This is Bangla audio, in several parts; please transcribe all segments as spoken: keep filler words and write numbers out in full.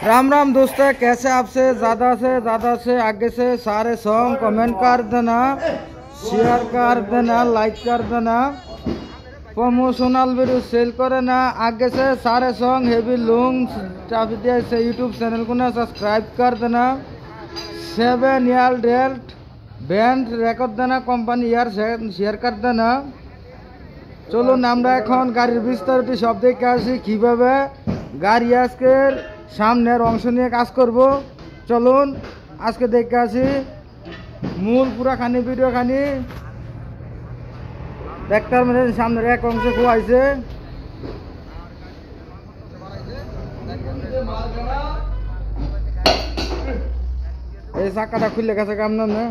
राम राम दोस्तों, कैसे आपसे ज़्यादा से ज़्यादा से आगे से सारे सॉन्ग कमेंट कर देना, शेयर कर देना, लाइक कर देना, प्रमोशनल वीडियो सेल करे ना। आगे से सारे सॉन्ग हेवी लॉन्ग चाबी दिया से यूट्यूब चैनल को ना सब्सक्राइब कर देना। सेवन ईयर डेल्ट बैंड रेकर्ड देना कोम्पानी यार शेयर कर देना। চলুন আমরা এখন গাড়ির বিস্তারিত সব দেখে আসি কিভাবে গাড়ি আজকের সামনের অংশ নিয়ে কাজ করব। চলুন আজকে দেখে আসি মূল পুরাখানি ভিডিওখানি দেখতে মানে সামনের এক অংশ খোয়াইছে। এই চাকাটা খুলে গেছে কাম না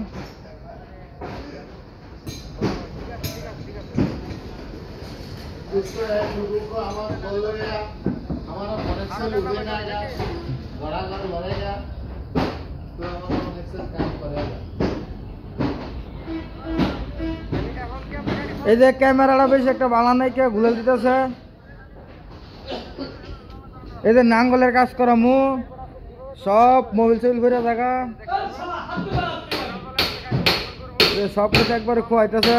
इसको लोगों को हमारा बोल रहेगा हमारा कनेक्शन उठेगा या बड़ा कर बढ़ेगा तो हमारा कनेक्शन काम करेगा। এই যে ক্যামেরাটা বেশ একটা ভালো নাই, কে ঘুরে দিতেছে। এই যে নাঙ্গলের কাজ করা মু সব মোবাইল চবিল ভরে থাকা সব কিছু একবারে খোয়াইতেছে,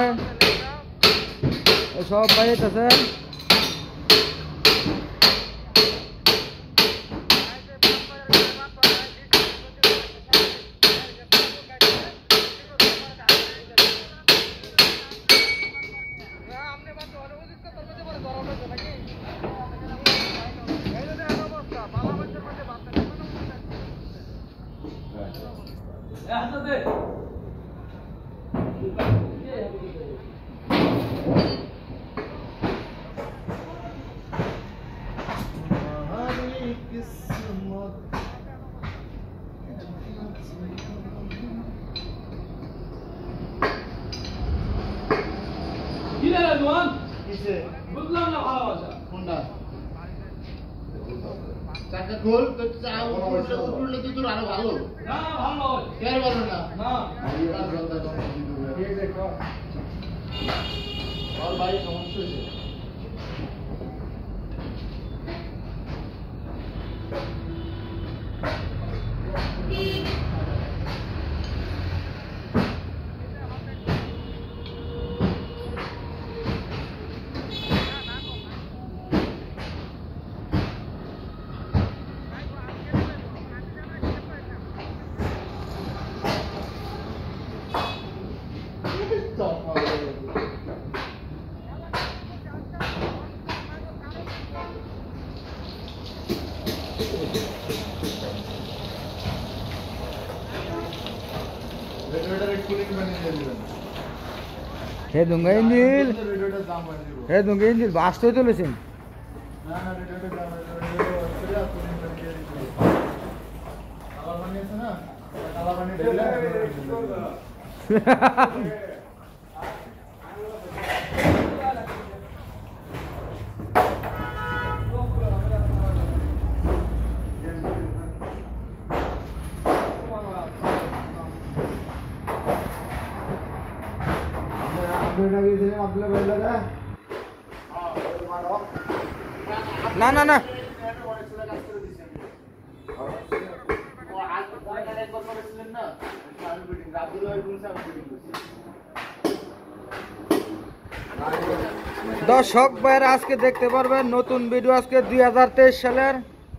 সব বাইরেছে। বুঝলাম না ভালোবাসা কোনটা চাকা খোল তো চাও উঠলে তো তোর আরো ভালো না ভালো কেন ভালো না না এই দেখো আর ভাই সমস্যা হয়েছে। হে দুঙ্গা ইঞ্জিল হে দুঙ্গা ইঞ্জিল বাস্তবে তুলেছেন না না না দর্শক ভাইরা আজকে দেখতে পারবেন নতুন ভিডিও আজকে দুই হাজার তেইশ সালের।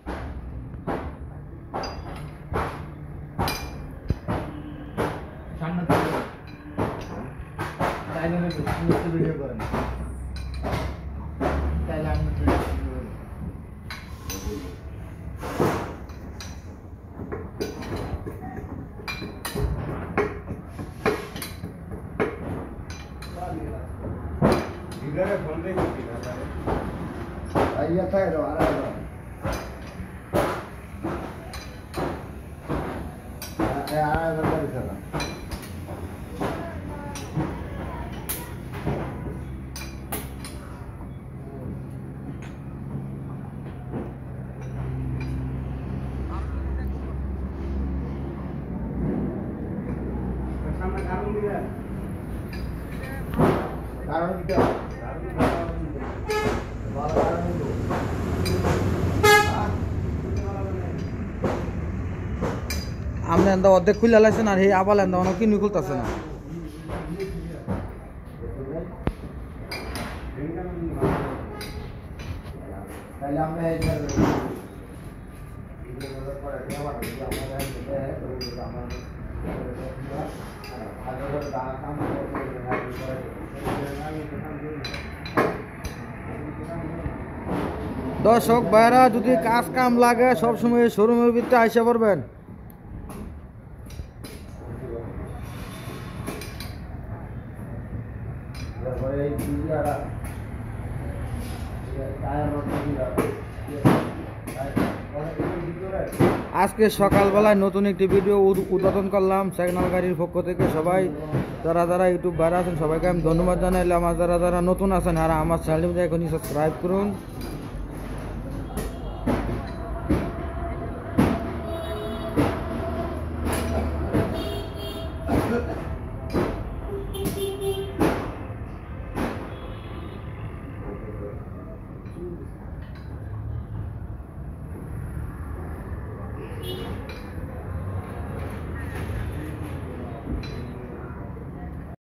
Ahí ya está, pero ahora no. Ahora no puede ser. Karun kita. Karun kita. আপনি এন্দা অর্ধেক খুলে লাইছেন আর এই আবার এন্দা অনেক কিনে খুলতেছে না। দর্শক ভাইরা যদি কাজ কাম লাগে সবসময় শোরুমের ভিতরে আইসা পড়বেন। আজকে সকালবেলায় নতুন একটি ভিডিও উদ্বোধন করলাম সিগন্যাল গাড়ির পক্ষ থেকে। সবাই যারা যারা ইউটিউব ভাইরা আছেন সবাইকে আমি ধন্যবাদ জানাইলে, আমার যারা যারা নতুন আছেন আর আমার চ্যানেলটি এখনই সাবস্ক্রাইব করুন।